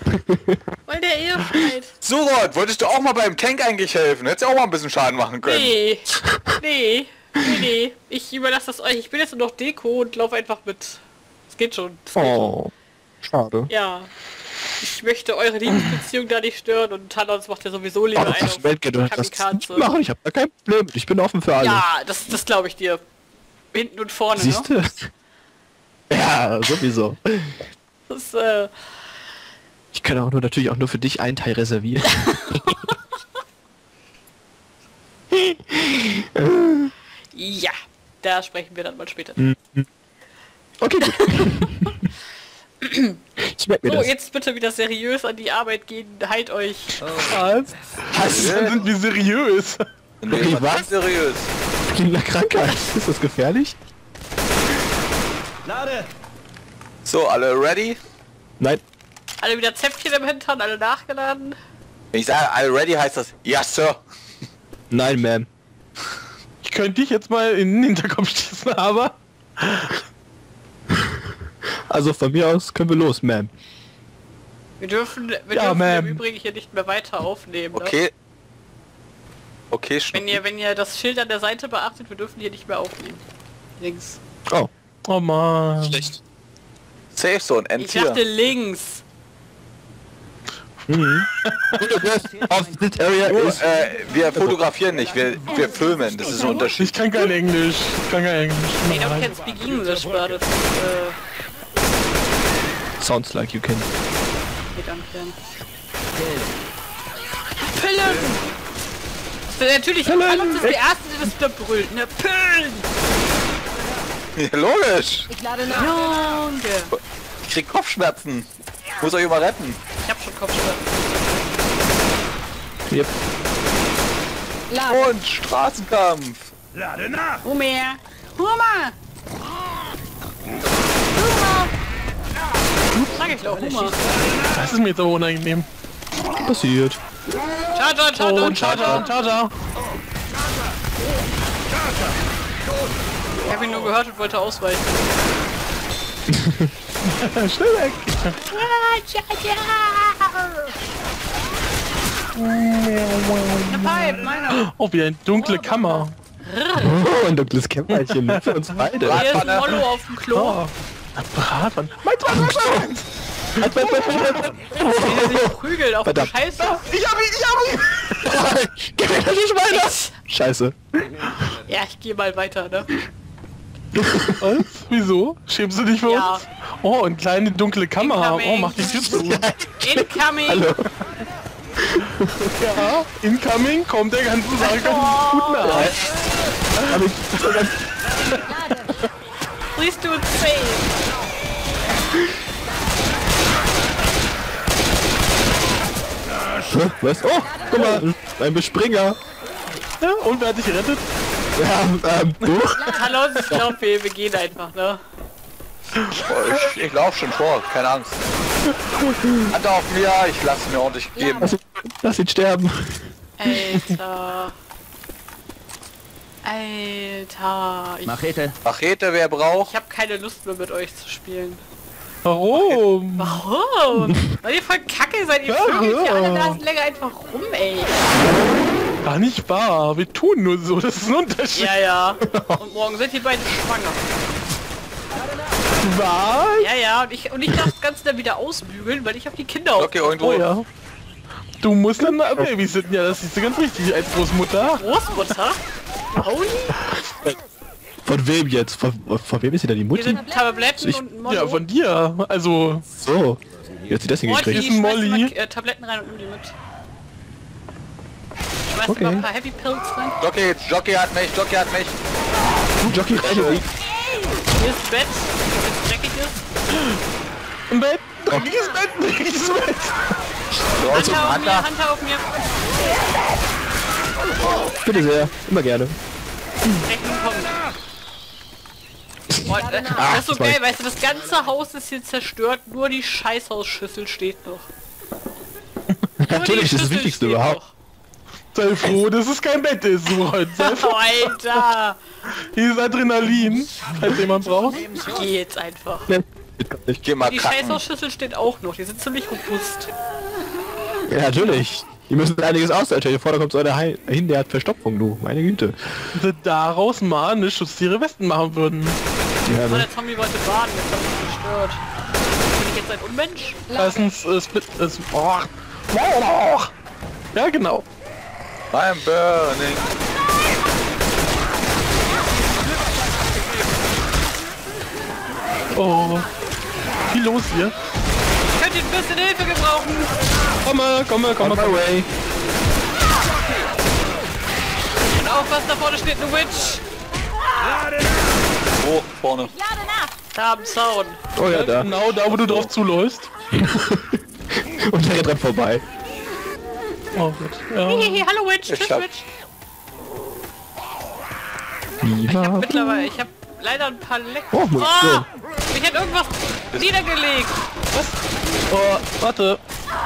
Weil der eher schreit. Surot, wolltest du auch mal beim Tank eigentlich helfen? Hättest ja auch mal ein bisschen Schaden machen können. Nee. Ich überlasse das euch. Ich bin jetzt nur noch Deko und laufe einfach mit. Es geht schon. Oh, schade. Ja. Ich möchte eure Liebesbeziehung da nicht stören und Thanos macht ja sowieso lieber einen auf Kamikaze. Machen, ich hab da kein Problem. Ich bin offen für alles. Ja, das glaube ich dir. Hinten und vorne, Siehst du? Ja, sowieso. Das, ich kann auch natürlich auch nur für dich einen Teil reservieren. ja, da sprechen wir dann mal später. Okay, gut. Ich merke mir So, das. jetzt bitte wieder seriös an die Arbeit gehen. Halt euch. Was? Sind wir seriös? Nee, was? Seriös. Klingt nach Krankheit. Ist das gefährlich? Lade! So, alle ready? Nein. Alle wieder Zäpfchen im Hintern, alle nachgeladen. Wenn ich sage, alle ready, heißt das, ja, Sir. Nein, Ma'am. Ich könnte dich jetzt mal in den Hinterkopf schießen, aber... Also von mir aus können wir los, Ma'am. Wir dürfen Ja, im Ma'am. Übrigen hier nicht mehr weiter aufnehmen. Ne? Okay. Okay, Wenn ihr das Schild an der Seite beachtet, wir dürfen hier nicht mehr aufnehmen. Links. Oh. Oh man. Schlecht. Safe Zone, Ich Endtier. dachte links. Of this area is... Wir fotografieren nicht, wir filmen, das ist ein Unterschied. Ich kann kein Englisch. Ich kann kein Englisch. I don't can speak English, but it's, Sounds like you can. okay, danke. Pillen! Natürlich, Carlos ist der Erste, der das wieder brüllt, ne? Pillen! Ja, logisch. Ich lade nach. Junge! Ich krieg Kopfschmerzen. Muss euch immer retten. Ich hab schon Kopfschmerzen. Yep. Lade. Und Straßenkampf. Lade nach! Homer! Homer! Sag ich doch, Homer. Das ist mir jetzt aber unangenehm. Passiert. Und Charger. Ich hab ihn nur gehört und wollte ausweichen. Schnell weg! Pipe, meiner. Oh, wie eine dunkle Kammer. Oh, ein dunkles Kämmerchen für uns beide. Hier ist ein Mollo auf dem Klo. Oh. Bratwand. Halt, Wie der sich prügelt auf dem Verdammt. Scheiße. Ich hab ihn! Gib mir das nicht weiter! Scheiße. Ja, ich gehe mal weiter, ne? Was? Wieso? Schämst du dich für Ja. uns? Oh, eine kleine dunkle Kammer. Incoming. Oh, mach die Tür zu. Incoming! Hallo. Ja, incoming kommt der ganzen Sache ganz gut nach. Hab ich so ganz... Please do it safe. Was? Oh, guck mal, ein Bespringer. Ja, und wer hat dich gerettet? Ja, du? Hallo, ich glaube, wir gehen einfach, ne? Oh, ich lauf schon vor, keine Angst. Hand auf mir, ich lasse mir ordentlich geben. Lass ihn sterben. Alter. Alter. Machete, wer braucht? Ich habe keine Lust mehr mit euch zu spielen. Warum? Warum? Weil ihr voll kacke seid, ihr vögelt hier alle Nasen länger einfach rum, ey. Gar nicht wahr. Wir tun nur so. Das ist ein Unterschied. Ja. Und morgen sind die beiden schwanger. Was? Ja. Und ich darf das Ganze dann wieder ausbügeln, weil ich auf die Kinder auf. Okay, irgendwo. Oh ja. Du musst dann babysitten. Ja, das ist ganz richtig als Großmutter. Großmutter? Holy? Von wem jetzt? Von wem ist sie denn die Hier Mutti? sind Tabletten Ich- und ein Mollo. Ja, von dir. Also, So. Wie hat sie das Molly, hingekriegt? ist ein schmeiß Molly. mal, Tabletten rein und nimm die mit. Schmeiß Okay. mal ein paar Happy Pills rein. Jockey hat mich. Jockey, rein. Hier ist ein Bett, das dreckig ist. im Bett. Dreckiges Bett. Dreckiges Bett. Hunter auf mir. Bitte sehr. Immer gerne. Rechten kommt. Boah, das ist so das war geil, ich. weißt du, das ganze Haus ist hier zerstört, nur die Scheißhausschüssel steht noch. Nur die Natürlich, das ist das Schüssel Wichtigste steht überhaupt. Sei froh, dass es kein Bett ist. So, sei noch. froh. Oh, Alter! Hier ist Adrenalin, falls jemand braucht. Ich geh jetzt einfach. Ich geh mal Die kacken. Scheißhausschüssel steht auch noch. Die sind ziemlich robust. Ja, natürlich. Die müssen einiges aushalten. Stell dir vor, da kommt so einer hin, der hat Verstopfung, du. Meine Güte. Wenn sie daraus mal eine Schutztiere Westen machen würden. Ja, Oh, ne? der Zombie wollte baden. Jetzt hab ich gestört. Bin ich jetzt ein Unmensch? Erstens, Split... Ja, genau. I'm burning. Oh. Viel los hier. Ich könnte ein bisschen Hilfe gebrauchen. Komm mal. On my way. Und aufpassen, da vorne steht eine Witch. Wo? Vorne. Da am Zaun. Oh ja, da. Genau da, wo du drauf zuläufst. Und der rennt dran vorbei. Oh Gott. Ja. Hihihi, hallo Witch. Ich Tschüss hab- Witch. Viva. Mittlerweile, ich habe leider ein paar Leck. Oh, Munition. Ich hätte irgendwas niedergelegt. Oh, warte.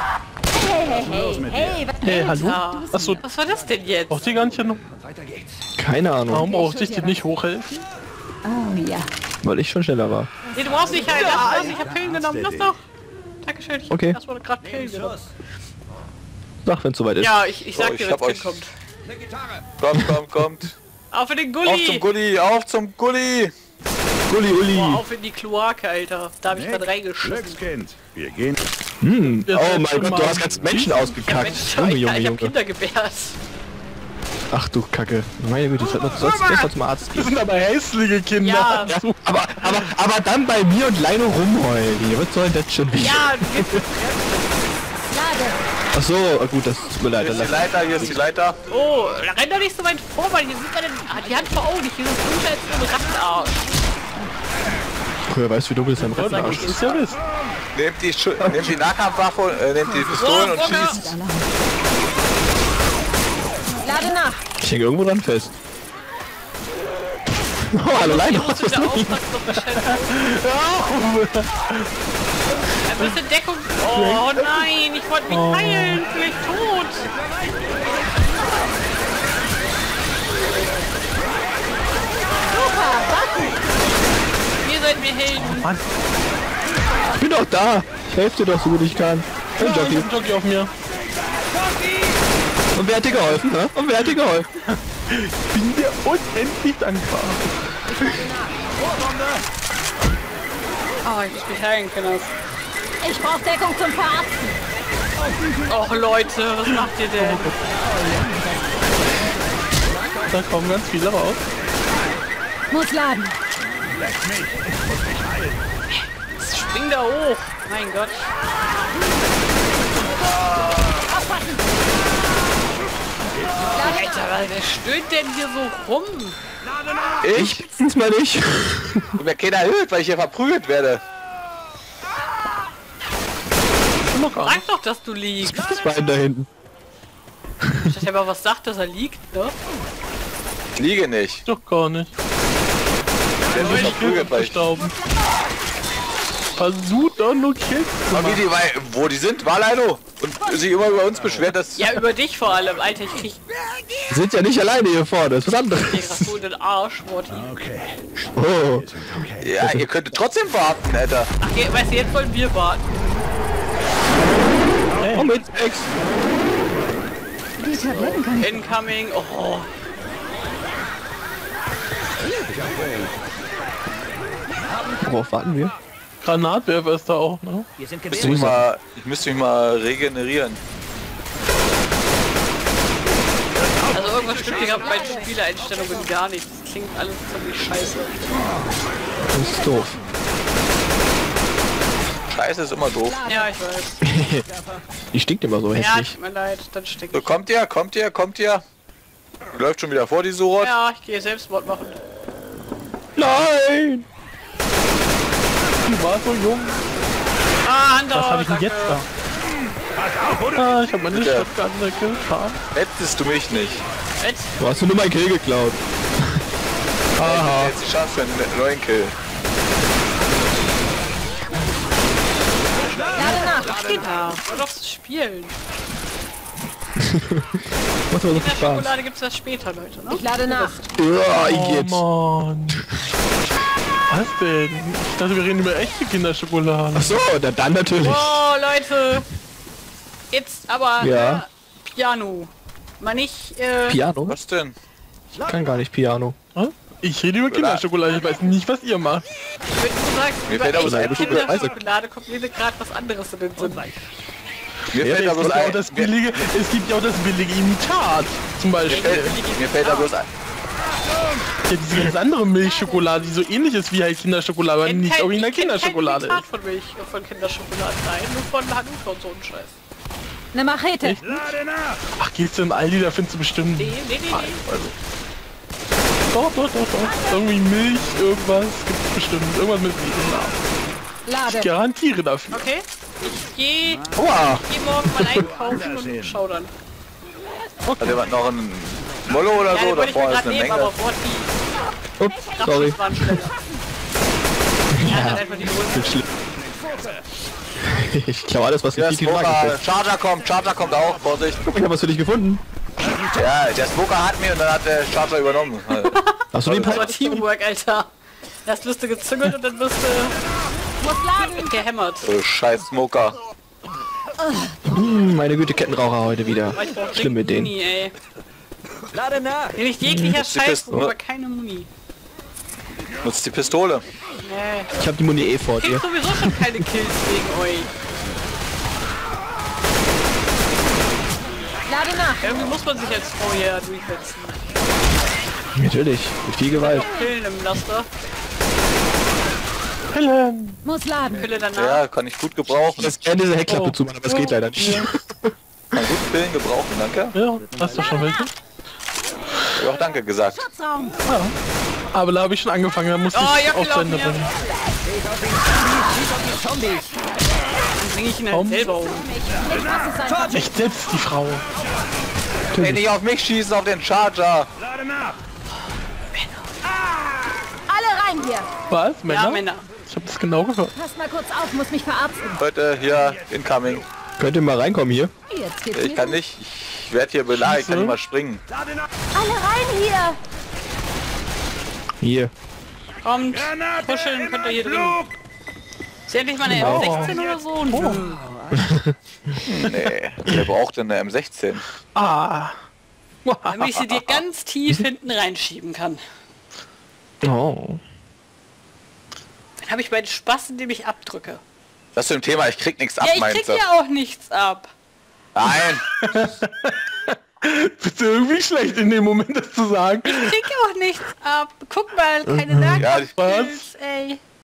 Hey, hallo? Ja. Achso, Was war das denn jetzt? braucht ihr gar nicht noch? Keine Ahnung, Warum brauchte ich dir nicht hochhelfen? weil ich schon schneller war. Nee, du brauchst nicht heilen. Lass los, ich hab Pillen genommen. Lass doch. Dankeschön. Ich Okay. hab erstmal gerade Pillen genommen. Sag, wenn's soweit ist. Ja, ich sag So, dir, ich hab wenn euch- es kommt. Kommt. Auf in den Auf zum Gully. Gulli, auf zum Gulli. Gulli, Uli. Boah, auf in die Kloake, Alter. Da hab ich gerade reingeschissen. Glückskind. Wir gehen. Oh mein Gott, du hast ganz Menschen ausgekackt. Mensch, Junge, ich Junge, hab Junge. Kinder gebärt. Ach du Kacke. Meine Güte, du sollst erst zum Arzt Das gehen. sind aber hässliche Kinder. Ja. Aber dann bei mir und Leino rumheulen. Hier, was soll das schon wieder? Ja, du gehst Ach so, gut, das tut mir leid. Hier Dann ist die lass- Leiter, hier ist die Leiter. Oh, renn doch nicht so weit vor, weil hier sieht man die Hand vor Augen. Hier ist es dunkler als ein Rattenarsch. Früher weißt du, wie dunkel ist dein Rattenarsch. Das ist ja Mist. Nehmt die Nahkampfwaffe, nehmt die Pistolen und Walker. schießt. Lade nach. Ich hänge irgendwo dran fest. Oh, hallo Leino, was Muss ist wieder los? aufpassen, auf die Scheiße. Ein bisschen Deckung. Oh nein, ich wollte mich heilen. Vielleicht tot. Ihr seid mir Helden. Ich bin doch da. Ich helfe dir doch so gut ich kann. Hey, Ja, ich Jockey. hab einen Jockey auf mir. Und wer hat dir geholfen, ne? Und wer hat dir geholfen? Bin dir unendlich dankbar. Oh, ich muss mich heilen können. Ich brauche Deckung zum Verarzten. Och Leute, was macht ihr denn? Da kommen ganz viele raus. Muss laden. Spring da hoch. Mein Gott. Alter, wer stöhnt denn hier so rum? Ich? Diesmal nicht. Und mir keiner hilft, weil ich hier verprügelt werde. Sag doch, dass du liegst. Das Bein da hinten. Statt er mal was sagt, dass er liegt, ne? Ich liege nicht. Doch gar nicht. Ich werde nur verprügelt, weil ich... Gestorben. Versuch doch nur Kills zu Aber wie machen. die, wo die sind, war Leino. Und sich immer über uns beschwert, dass... Ja, über dich vor allem, Alter. Ich krieg Wir sind ja nicht alleine hier vorne, das ist was dir grad anderes. so in den Arsch, Morty. Okay. Oh, Ja, ihr könntet trotzdem warten, Alter. Ach, weißt du, jetzt wollen wir warten. oh mit Ex. Die Tabletten kann ich. Incoming. Oh, Worauf warten wir? Granatwerfer ist da auch, ne? Ich müsste mich mal regenerieren. also irgendwas stimmt hier gerade bei den Spielereinstellungen gar nicht. Das klingt alles ziemlich scheiße. Das ist doof. Scheiße ist immer doof. Ja, ich weiß. Die stinkt immer so Ja, hässlich. tut mir leid, dann stecke So, ich. kommt ihr? Die läuft schon wieder vor, die Surot. Ja, ich gehe Selbstmord machen. Nein! Die war so jung. Ah, Hand Was auf, habe ich denn danke. jetzt da? Ah, ich habe meine Bitte. Shotgun weggefahren. Hättest du mich nicht. Jetzt? Du hast nur meinen Kill geklaut. Aha. Jetzt die Chance für einen neuen Kill. Ja, soll doch spielen. Macht aber so In viel der Spaß. Schokolade gibt's das später, Leute, ne? Ich lade nach. Ja, Oh jetzt. Mann. Was denn? Ich dachte, wir reden über echte Kinderschokolade. Achso, dann natürlich. Oh, Leute. Jetzt aber Ja. Piano. Mal nicht, Piano? Was denn? Ich kann gar nicht Piano. Hm? Ich rede über Kinderschokolade, ich weiß nicht, was ihr macht. wenn du sagst, Mir über fällt aber echte eine Kinderschokolade kommt mir gerade was anderes in den Sinn. Mir Ja, fällt da Es bloß gibt, ja auch ein. das billige, es gibt ja auch das billige Imitat, zum Beispiel. Mir fällt da bloß ein. Ja, diese ganz andere Milchschokolade, die so ähnlich ist wie halt Kinderschokolade, aber nicht original Kinderschokolade Kein ist. von Milch, von Kinderschokolade, nein, nur von Hanuta und so ein Scheiß. Eine Machete. Ach, gehst du im Aldi, da findest du bestimmt... Nee. Doch. Irgendwie Milch, irgendwas gibt's bestimmt. Irgendwas mit Milch im Namen. Ich Lade. garantiere dafür. Okay, ich gehe Oha! morgen mal einkaufen und schau dann. Hat jemand noch einen Mollo oder Ja, so? den Da wollte ich mir vorne ist gerade eine nehmen, Menge. aber boah, die Ups, sorry. Kraftschiff waren schneller. Ja, hat einfach die Hosen. Wird schlimm. Ich glaube alles, was Der in Tiki Market Smoker, ist. Charger kommt auch, Vorsicht. Guck, ich hab was für dich gefunden. Ja, der Smoker hat mir und dann hat der Charger übernommen. Hast du den Das war Pipe? Teamwork, Alter. Erst wirst du gezüngelt und dann wirst Muss laden. du gehämmert. Oh, scheiß Smoker. Meine Güte, Kettenraucher heute wieder. Ich brauch Schlimm mit denen. Muni, ey. Nämlich jeglicher Scheiß, aber keine Muni. Nutzt die Pistole. Nee. Ich hab die Muni eh vor Ich krieg dir. sowieso schon keine Kills wegen euch. Lade nach. Irgendwie muss man sich als Frau hier durchsetzen. Natürlich, mit viel Gewalt. Pillen im Laster. Helen! Muss laden. Pille danach. Ja, kann ich gut gebrauchen. Das gerne diese Heckklappe zu machen, aber es geht leider nicht. Kann gut Pillen gebrauchen, danke. Ja, hast du schon welche? Ich hab auch danke gesagt. Schutzraum. Aber da habe ich schon angefangen, da musste Oh, ich Jacke auch zu Ende laufen, bringen. Dann bring ich ihn halt selber um. Ich lasse es einfach. Echt selbst die Frau. Ey, nicht auf mich schießen, auf den Charger. Alle rein hier. Was? Männer? Ja, Männer. Ich habe das genau gehört. Passt mal kurz auf, muss mich verarzten. Leute, hier, incoming. Könnt ihr mal reinkommen hier? Jetzt geht's Ich mir kann gut. nicht. Ich werde hier belagert, ich kann nicht mal springen. Alle rein hier. Hier. Kommt, kuscheln könnt ihr hier drin. Ist ja endlich mal eine M16 oder so? Nee, wer braucht denn eine M16? Ah. Damit ich sie dir ganz tief hinten reinschieben kann. Oh. Dann habe ich meinen Spaß, indem ich abdrücke. Das zu dem Thema, ich krieg nichts ab, Ja, ich meinst krieg du? ja auch nichts ab. Nein, Bist du irgendwie schlecht in dem Moment, das zu sagen? Ich krieg auch nichts ab. Guck mal, keine ja, Nahkampfskills, ey.